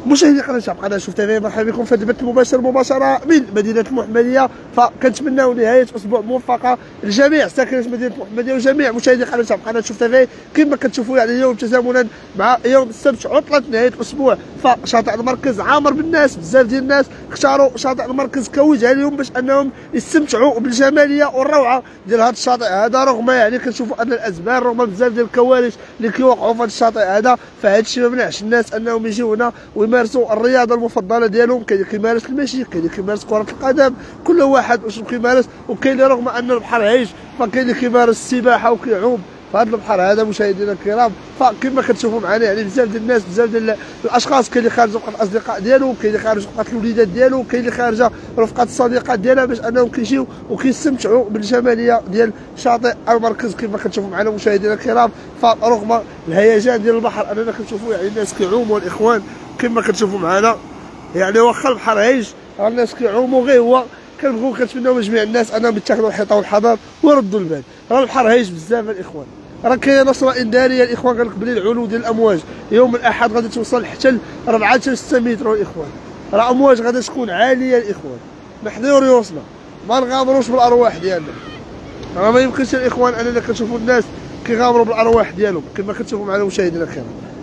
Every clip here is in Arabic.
مشاهدي قناه شعب قناه شوف تيفي، مرحبا بكم في هذا البث المباشر مباشره من مدينه المحمديه. فكنتمناو نهايه اسبوع موفقه لجميع ساكنه مدينه المحمديه وجميع مشاهدي قناه شعب قناه شوف تيفي. كما كتشوفوا يعني اليوم تزامنا مع يوم السبت عطله نهايه الاسبوع، فشاطئ المركز عامر بالناس، بزاف ديال الناس اختاروا شاطئ المركز كوجهه اليوم باش انهم يستمتعوا بالجماليه والروعه ديال هذا الشاطئ هذا، رغم يعني كنشوفوا ان الازبال رغم بزاف ديال الكوارث اللي كيوقعوا في هذا الشاطئ هذا، فهذا الشيء ما منعش الناس انهم يجيو هنا ويمارسوا الرياضه المفضله ديالهم. كاين اللي كيمارس المشي، كاين اللي كيمارس كره القدم، كل واحد واش كيمارس. وكاين اللي رغم ان البحر هايج فكاين اللي كيمارس السباحه وكيعوم في هذا البحر هذا مشاهدينا الكرام. فكما كتشوفوا معنا يعني بزاف ديال الناس، بزاف ديال الاشخاص، كاين اللي خارج رفقه الاصدقاء ديالو، كاين اللي خارج رفقه الوليدات ديالو، كاين اللي خارجه رفقه الصديقات ديالها باش انهم كيجيو وكيستمتعوا بالجماليه ديال شاطئ المركز كما كتشوفوا معنا مشاهدينا الكرام. فرغم الهيجان ديال البحر اننا كنشوفوا يعني الناس كيعوموا الاخوان كما كتشوفوا معنا، يعني واخا البحر هايج الناس كيعوموا، غير هو كنبغيو كنتمناو من جميع الناس انهم يتخذوا الحيطه والحذر ويردوا البال. راه البحر هايج بزاف الاخوان، راه كاينه نشره انذاريه الاخوان قال لك بلي العلو ديال الامواج يوم الاحد غادي توصل حتى 4 حتى 6 متر الاخوان، راه امواج غادي تكون عاليه الاخوان. نحضروا ريوسنا ما نغامروش بالارواح ديالنا، راه ما يمكنش الاخوان اننا كنشوفوا الناس كيغامروا بالارواح ديالهم كما كتشوفوا معنا مشاهدينا الكرام.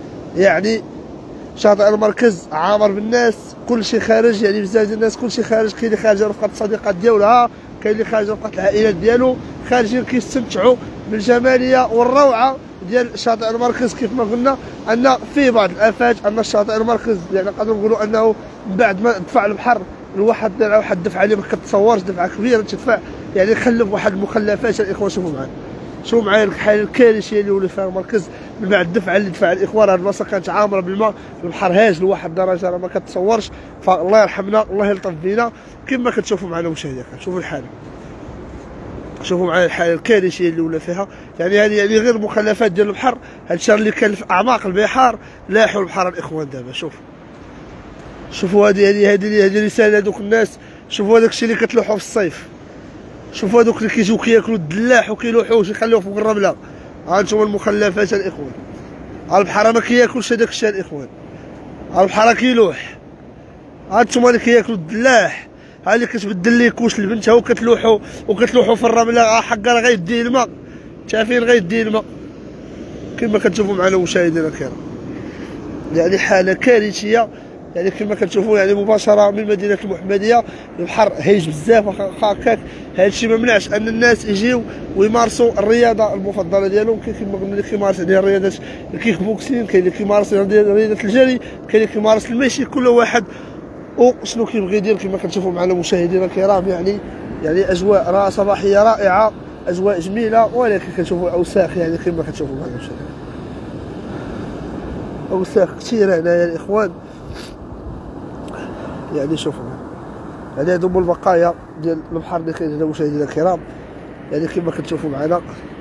يعني شاطئ المركز عامر بالناس، كل شيء خارج، يعني بزاف ديال الناس كل شيء خارج، كاين اللي خارج رفقه الصديقات ديالها، كاين اللي خارج رفقه العائلات ديالو، خارجين كيستمتعوا بالجماليه والروعه ديال شاطئ المركز. كيف ما قلنا ان فيه بعض الافات، ان شاطئ المركز يعني نقدروا نقولوا انه بعد ما دفع البحر الواحد الدفعه اللي ما كتصورش، دفعه كبيره تدفع، يعني خلف واحد المخلفات الاخوان. شوفوا معايا، شوفوا معايا الحاله الكارثيه اللي ولى فيها المركز من بعد الدفعه اللي دفع الاخوان. هذه البلاصه كانت عامره بالماء، البحر هاج لواحد الدرجه راه ما كتصورش، فالله يرحمنا الله يلطف بينا. كما كتشوفوا معنا مشاهدينا، شوفوا الحاله، شوفوا معايا الحاله الكارثيه اللي ولا فيها. يعني هذه يعني غير مخلفات ديال البحر، هذا الشر اللي كان في اعماق البحار لاحوا البحر الاخوان دابا. شوفوا هذه رساله هذوك الناس، شوفوا هذاك الشيء اللي كتلوحوا في الصيف، شوفوا هذوك اللي كيجيو كياكلوا الدلاح وكيلوحوش يخليوه فوق الرمله. ها انتم المخلفات الاخوان، البحر ما كياكلش هذاك الشيء الاخوان، البحر كيلوح. ها انتم اللي كياكلوا الدلاح، ها اللي كتبدل ليه كوش لبنتها وكتلوحوا في الرمله، حقا راه غيدي الماء، شايفين غيدي الماء كما كتشوفوا معنا مشاهدينا الكرام. يعني حاله كارثيه، يعني كما كتشوفوا يعني مباشره من مدينه المحمديه. البحر هايج بزاف هكاك، هذا الشيء ما منعش ان الناس يجيو ويمارسوا الرياضه المفضله ديالهم. كما قلنا اللي كيمارس هذه الرياضه الكيك بوكسين، كاين اللي كيمارس رياضه الجري، كاين اللي كيمارس المشي، كل واحد وشنو كيبغي يدير. كما كتشوفوا معنا مشاهدينا الكرام يعني اجواء راه صباحيه رائعه، اجواء جميله، ولكن كنشوفوا اوساخ يعني كما كتشوفوا معنا مشاهدينا، اوساخ كثيره هنايا الاخوان. يعني شوفوا يعني هادو هما البقايا ديال البحر اللي كاين هنا مشاهدينا الكرام. يعني كما كتشوفوا معنا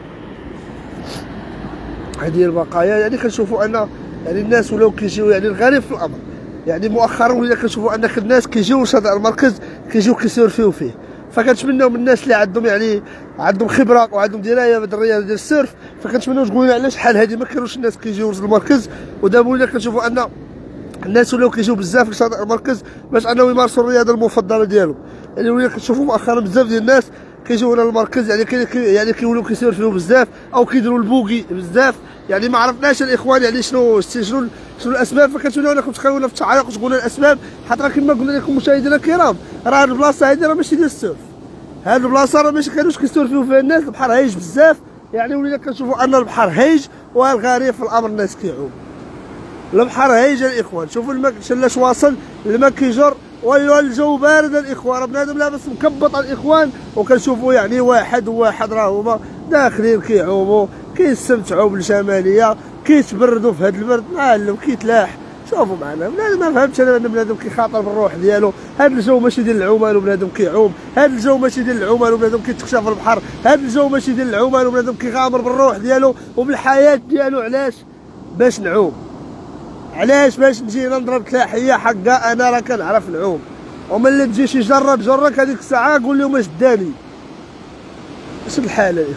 هذه البقايا، يعني كنشوفوا ان يعني الناس ولاو كيجيو، يعني الغريب في الامر يعني مؤخرا ولينا كنشوفوا ان الناس كيجيو شاطئ المركز كيجيو كيسيرفيو فيه. فكنتمناو من الناس اللي عندهم يعني عندهم خبره وعندهم درايه بهذه الرياضه ديال السيرف، فكنتمناو تقولوا لنا علاش شحال هذه ما كانوش الناس كيجيو للمركز. ودابا ولينا كنشوفوا ان الناس ولاو كيجيو بزاف لشاطئ المركز باش انهم يمارسوا الرياضه المفضله ديالهم. يعني ولينا كنشوفوا مؤخرا بزاف ديال الناس كيجيو هنا للمركز، يعني كيولوا كيسيرفيو بزاف او كيديروا البوغي بزاف. يعني ما عرفناش الاخوان يعني شنو الاسباب، فكنتمناو انكم تخليونا في التعليق وتقولوا الاسباب، حتى كما قلنا لكم مشاهدينا الكرام راه البلاصه هذه راه ماشي ديال السيرف، هذه البلاصه راه ماشي كانوش كيسيرفيو فيها الناس، البحر هايج بزاف. يعني ولينا كنشوفوا ان البحر هايج، والغريب في الامر الناس كيعوم. البحر هايج الاخوان، شوفوا الماء شلاش واصل، الماء كيجر والجو بارد الاخوان، راه بنادم لابس مكبط الاخوان. وكنشوفوا يعني واحد راه هما داخلين كيعوموا كيستمتعوا بالجماليه، كيتبردوا في هذا البرد، معلم كيتلاح. شوفوا معنا بنادم ما فهمتش انا ان بنادم كيخاطر بالروح ديالو. هذا الجو ماشي ديال العومان وبنادم كيعوم، هذا الجو ماشي ديال العومان وبنادم كيتخشى في البحر، هذا الجو ماشي ديال العومان وبنادم كيغامر بالروح ديالو وبالحياه ديالو. علاش؟ باش نعوم. علاش؟ باش نجي نضرب تلاحيه حقا انا راه كنعرف نعوم، وملي تجي شي جره تجرك هذيك الساعه قول لهم اش داني. اش الحاله يا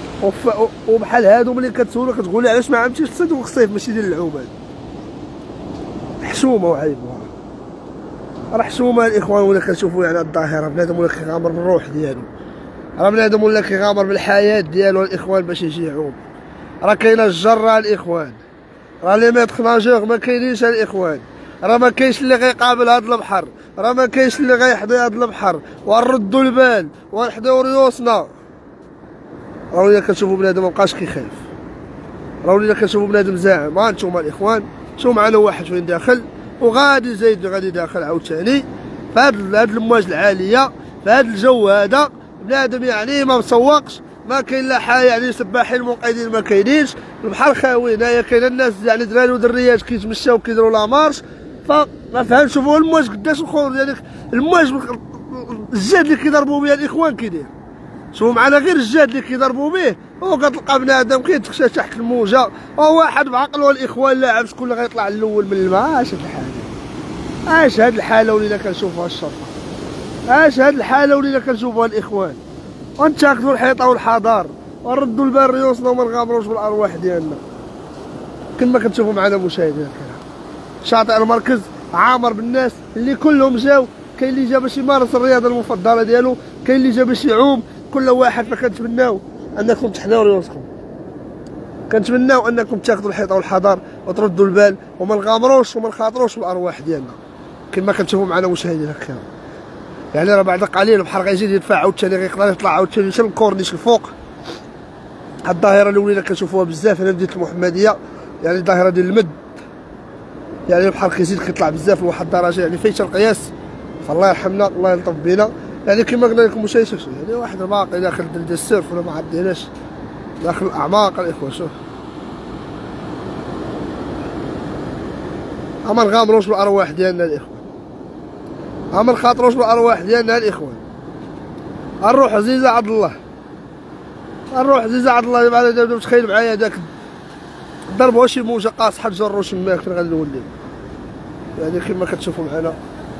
اخوان؟ وبحال هادو ملي كتسولو كتقول لي علاش ما عمتيش الصيد والصيف ماشي ديال العومان. محسومه وعيبها، راه حسومه الاخوان. ولا كنشوفوا يعني الظاهره بنادم ولا كيغامر بالروح ديالو، راه بنادم ولا كيغامر بالحياه ديالو الاخوان باش يجي يعوم. راه كاينه الجره الاخوان، راه لي ميتر ناجور ما كاينينش الاخوان، راه ما كاينش اللي غيقابل هذا البحر، راه ما كاينش اللي غيحضي هذا البحر. ونردوا البال ونحضيو ريوسنا. راه ولينا كنشوفوا بنادم مابقاش كيخاف، راه ولينا كنشوفوا بنادم زاعم. ها نتوما الاخوان شوفوا معنا واحد فين داخل وغادي زايد غادي داخل عاوتاني في هاد الامواج العاليه، في هاد الجو هذا. بنادم يعني ما مسوقش، ما كاين لا حاجه، يعني سباحين منقذين ما كاينينش، البحر خاوي. هنايا كاين الناس يعني دراري ودريات كيتمشاو كيديروا لا مارش. فما فهمتش. شوفوا المواج قداش الخروج، يعني المواج الجهد اللي كيضربوا بها الاخوان كيدير. شوفوا معنا غير الجهد اللي كيضربوا به، وكتلقى بنادم كيتخشى تحت الموجه، وواحد بعقله الاخوان لاعب شكون اللي غيطلع الاول من الماء. اش هاد الحاله، اش هاد الحاله ولينا كنشوفوها الشرطه، اش هاد الحاله ولينا كنشوفوها الاخوان. ونتاكدوا الحيطه والحضار ونردوا البال ريوسنا وما نغامروش بالارواح ديالنا. كما كتشوفوا معنا مشاهدينا الكرام، شاطئ المركز عامر بالناس اللي كلهم جاو. كاين اللي جا باش يمارس الرياضه المفضله ديالو، كاين اللي جا باش يعوم. كل واحد. فكنتمناو انكم تحضروا ريوسكم، كنتمناو انكم تاخذوا الحيطه والحذر وتردوا البال وما نغامروش وما نخاطروش بالارواح ديالنا. كما كتشوفوا معنا مشاهدينا الكرام، يعني راه بعد قليل البحر غيزيد يدفع عاوتاني، غيقدر يطلع عاوتاني حتى الكورنيش الفوق. هاد الظاهره اللي ولينا كنشوفوها بزاف هنا في مدينه المحمديه، يعني الظاهره ديال المد. يعني البحر كيزيد كيطلع بزاف لواحد الدرجه يعني فايته القياس. فالله يرحمنا الله يلطف بينا. يعني كما قلنا لكم مشاهدينا، يعني واحد باقي داخل ديال السيرف ولا ما عديناش داخل الاعماق الاخوان. شوف اما نغامروش بالارواح ديالنا الاخوان، اما نخاطروش بالارواح ديالنا الاخوان. الروح عزيزه عبد الله، الروح عزيزه عبد الله. بعد تخيل معايا داك ضربوا شي موجه قاصحه تجروا شماك فين غنولي. يعني كما كتشوفوا معنا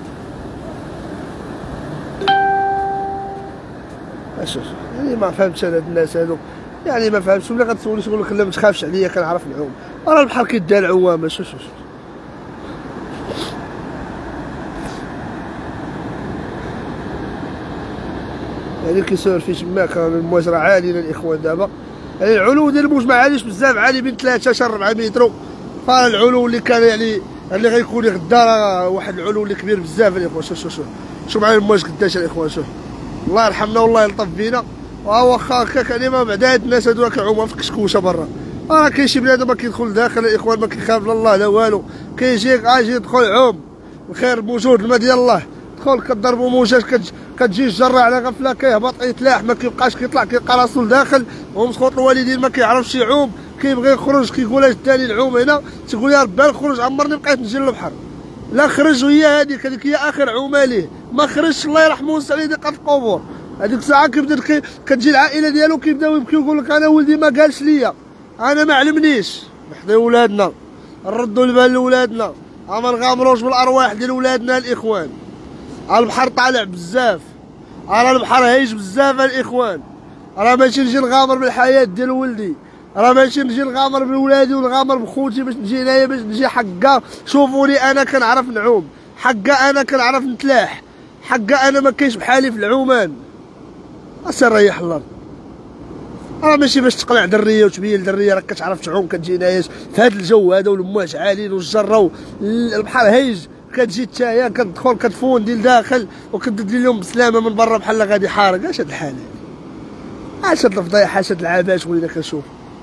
شوف. يعني ما فهمتش انا هاد الناس هادو، يعني ما فهمتش. ولا غتسولني تقول لك لا ما تخافش عليا كنعرف نعوم، راه البحر كيدار عوامه. شوف شوف يعني كيسور في تماك. المواج راه عاليين الاخوان دابا، يعني العلو ديال الموج ما عاليش بزاف، عالي بين 3 حتى 4 متر. فالعلو اللي كان يعني اللي غيكون غدا راه واحد العلو اللي كبير بزاف الاخوان. شوف شوف شوف شوف معايا المواج قداش الاخوان. شوف الله يرحمنا والله يلطف بينا. واخا هكاك يعني ما بعد هاد الناس هادو كيعوموا في كشكوشه برا. راه كاين شي بنادم ما كيدخل داخل الاخوان، ما كيخاف لا الله لا والو. كيجي اجي يدخل عوم، الخير موجود الماء ديال الله. تدخل كضربوا موجات كتجي الجره على غفله، كيهبط يتلاح ما كيبقاش كيطلع، كيلقى راسو لداخل. ومسخوط الوالدين ما كيعرفش يعوم، كيبغي يخرج كيقول اش داني العوم هنا. تيقول يا ربي نخرج، عمرني بقيت نجي للبحر. لا خرج وهي هذيك هي اخر عومه ليه، ما خرجش الله يرحمه ويسع عليه دقه القبور. هذيك الساعه كيبدا كتجي العائله ديالو كيبداو يبكيو، يقول لك انا ولدي ما قالش ليا، انا ما علمنيش. نحضيو ولادنا، نردوا البال لولادنا، ما نغامروش بالارواح ديال ولادنا الاخوان. البحر طالع بزاف، راه البحر هايج بزاف الاخوان. راه ماشي نجي نغامر بالحياه ديال ولدي، راه ماشي نجي نغامر بولادي ونغامر بخوتي باش نجي هنايا باش نجي حقا. شوفوني انا كنعرف نعوم، حقا انا كنعرف نتلاح، حقا انا ما كاينش بحالي في العومان. اسير ريح الله. راه ماشي باش تقنع دريه وتبين دريه راك كتعرف تعوم كتجي هنايا في هذا الجو هذا والمواج عاليين والجره والبحر هايج. كتجي نتايا كتدخل كتفون ديال داخل وكتدير لهم بسلامه من برا بحال غادي حارق. اش هاد الحال هادي، اش هاد الفضايح، اش هاد العباش ولينا كنشوف.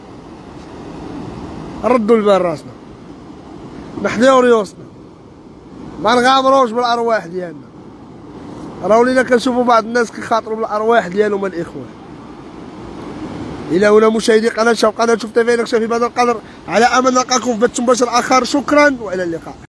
ردوا البال راسنا، نحضيو ريوسنا، ما نغامروش بالارواح ديالنا. راه ولينا كنشوفوا بعض الناس كيخاطروا بالارواح ديالهم الاخوان. الى هنا مشاهدي قناه شوف تيفي، نكتفي بهذا القدر على امل نلقاكم في بث مباشر اخر. شكرا والى اللقاء.